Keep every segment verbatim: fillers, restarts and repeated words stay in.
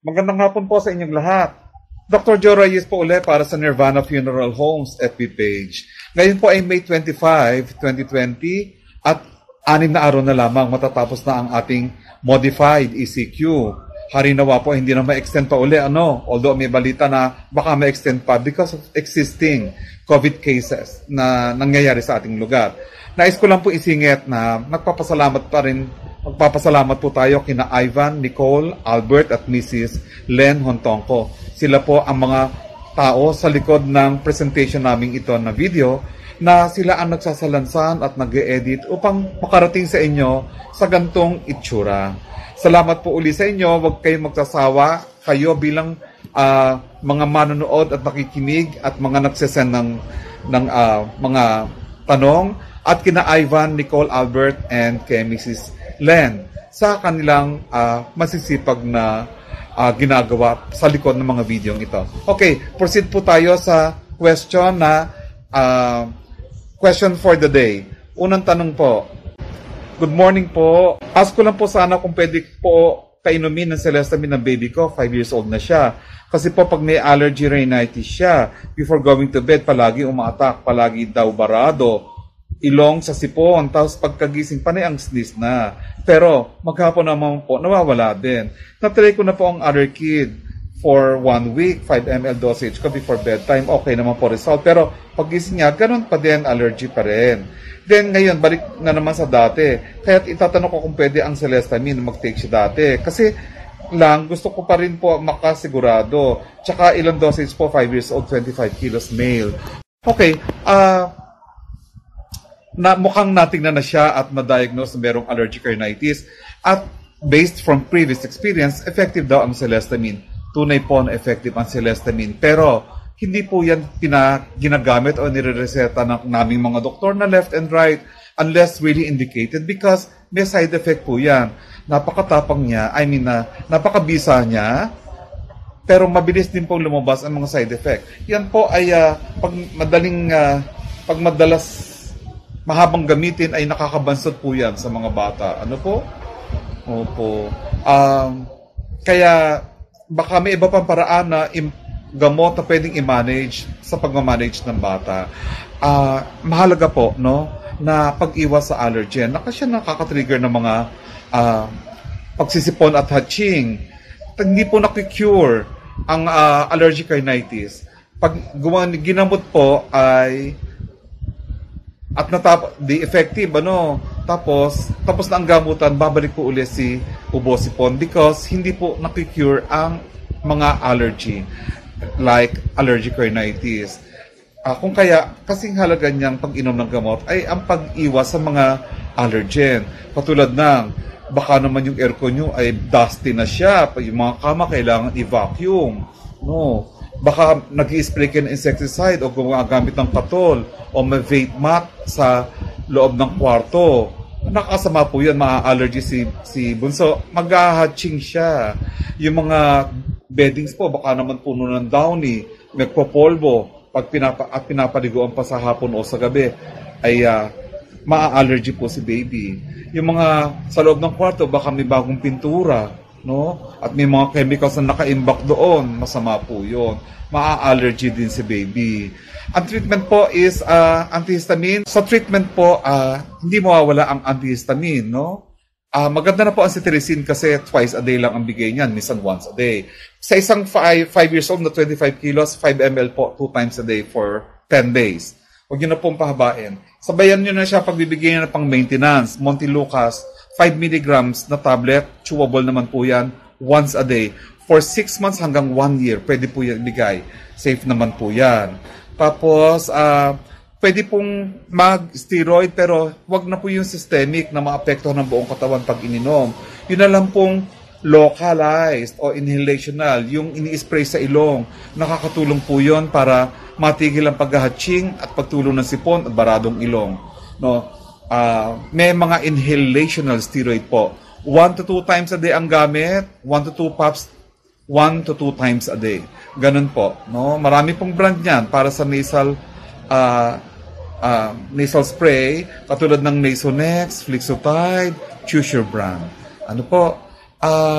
Magandang hapon po sa inyong lahat. Doctor Joe Reyes po ulit para sa Nirvana Funeral Homes F B page. Ngayon po ay May twenty-fifth, twenty twenty at anim na araw na lamang matatapos na ang ating modified E C Q. Hari nawa po hindi na ma-extend pa uli ano, although may balita na baka ma-extend pa because of existing COVID cases na nangyayari sa ating lugar. Nais ko lang po isingit na nagpapasalamat pa rin Magpapasalamat po tayo kina Ivan, Nicole, Albert at Missus Len Hontongko. Sila po ang mga tao sa likod ng presentation naming ito na video na sila ang nagsasalansan at nag-e-edit upang makarating sa inyo sa gantong itsura. Salamat po uli sa inyo. Huwag kayong magsasawa. Kayo bilang uh, mga manonood at nakikinig at mga nagsesend ng, ng uh, mga tanong at kina Ivan, Nicole, Albert and kay Missus Len sa kanilang uh, masisipag na uh, ginagawa sa likod ng mga video ito. Okay, proceed po tayo sa question na uh, question for the day. Unang tanong po. Good morning po. Ask ko lang po sana kung pwede po painumin ng Celestamine ng baby ko. five years old na siya. Kasi po pag may allergy rhinitis siya, before going to bed, palagi umaatak, palagi daw barado, ilong sa sipon, tapos pagkagising panay ang sneeze na. Pero maghapon naman po, nawawala din. Natry ko na po ang other kid for one week, five milliliters dosage ko before bedtime. Okay naman po result. Pero paggising niya, ganun pa din, allergy pa rin. Then ngayon, balik na naman sa dati. Kaya itatanong ko kung pwede ang Celestamine mag-take siya dati. Kasi lang, gusto ko pa rin po makasigurado. Tsaka ilang dosage po, five years old, twenty-five kilos male. Okay, ah... Uh, na mukhang natingnan na siya at na-diagnose na merong allergic rhinitis at based from previous experience, effective daw ang Celestamine. Tunay po na effective ang Celestamine. Pero hindi po yan pina, ginagamit o nire-reseta ng naming mga doktor na left and right unless really indicated because may side effect po yan. Napakatapang niya, I mean na napakabisa niya, pero mabilis din pong lumabas ang mga side effect. Yan po ay uh, pag madaling, uh, pag madalas mahabang gamitin ay nakakabansot po yan sa mga bata. Ano po? Opo. Um, kaya baka may iba pang paraan na im- gamot na pwedeng i-manage sa pag-manage ng bata. Uh, mahalaga po, no, na pag-iwas sa allergen. Na kasi nakaka-trigger ng mga uh, pagsisipon at hatching. Hindi po nakikure ang uh, allergic rhinitis. Pag ginamot po ay at natap the effective ano tapos tapos na ang gamutan, babalik po ulit si ubosipon because hindi po nakikure ang mga allergy like allergic rhinitis. Uh, kung kaya kasing halaga niyang pag-inom ng gamot ay ang pag-iwas sa mga allergen katulad ng baka naman yung aircon nyo ay dusty na siya, yung mga kama kailangan i-vacuum, no, baka nag-i-spray kayo ng insecticide o gumagamit ng katol o may vape mat sa loob ng kwarto. Nakasama po yan, ma-allergy si, si Bunso. Mag-hatching siya. Yung mga beddings po, baka naman puno ng downy, nagpopolvo, pag pinapa, at pinapaliguan pa sa hapon o sa gabi, ay uh, ma-allergy po si baby. Yung mga sa loob ng kwarto, baka may bagong pintura, no? At may mga chemicals na naka-imbak doon, masama po yun. Ma-allergy din si baby. Ang treatment po is uh, antihistamine. Sa treatment po, uh, hindi mawawala ang antihistamine, no? Uh, maganda na po ang cetirizine kasi twice a day lang ang bigay niyan, minsan once a day. Sa isang five years old na twenty-five kilos, five milliliters po, two times a day for ten days. Huwag nyo na pong pahabain. Sabayan nyo na siya pagbibigay na pang maintenance. Montelukast, five milligrams na tablet, chewable naman po yan, once a day. For six months hanggang one year, pwede po yan ibigay. Safe naman po yan. Tapos, uh, pwede pong mag-steroid, pero wag na po yung systemic na maapektuhan ng buong katawan pag ininom. Yun na lang pong localized o inhalational, yung ini-spray sa ilong. Nakakatulong po yun para matigil ang paghahatching at pagtulong ng sipon at baradong ilong. No? Uh, may mga inhalational steroid po. One to two times a day ang gamit. One to two puffs, one to two times a day. Ganun po. No? Marami pong brand niyan para sa nasal uh, uh, nasal spray. Katulad ng Nasonex, Flixotide, Choose Your brand. Ano po? Uh,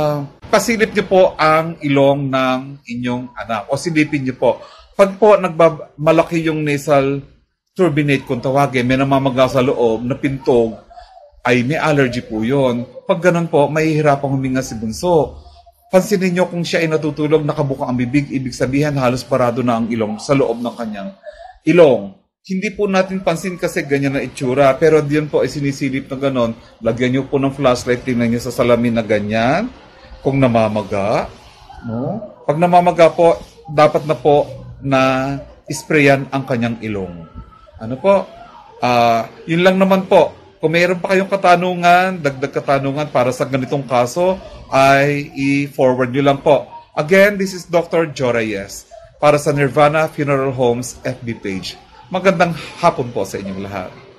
pasilip niyo po ang ilong ng inyong anak o silipin niyo po. Pag po nagbab- malaki yung nasal turbinate kung tawagin, may namamaga sa loob na pintog, ay may allergy po yun. Pag ganun po, mahihirapang huminga si bunso. Pansinin niyo kung siya ay natutulog, nakabuka ang bibig, ibig sabihin halos parado na ang ilong sa loob ng kanyang ilong. Hindi po natin pansin kasi ganyan na itsura, pero diyan po ay sinisilip na ganon. Lagyan niyo po ng flashlight, tingnan niyo sa salamin na ganyan, kung namamaga. No? Pag namamaga po, dapat na po na isprayan ang kanyang ilong. Ano po? Ah, yun lang naman po. Kung mayroon pa kayong katanungan, dagdag katanungan para sa ganitong kaso, ay i-forward nyo lang po. Again, this is Doctor Jo Reyes para sa Nirvana Funeral Homes F B page. Magandang hapon po sa inyong lahat.